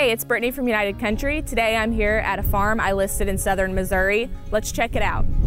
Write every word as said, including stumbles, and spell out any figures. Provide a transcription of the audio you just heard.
Hey, it's Brittany from United Country. Today I'm here at a farm I listed in southern Missouri. Let's check it out.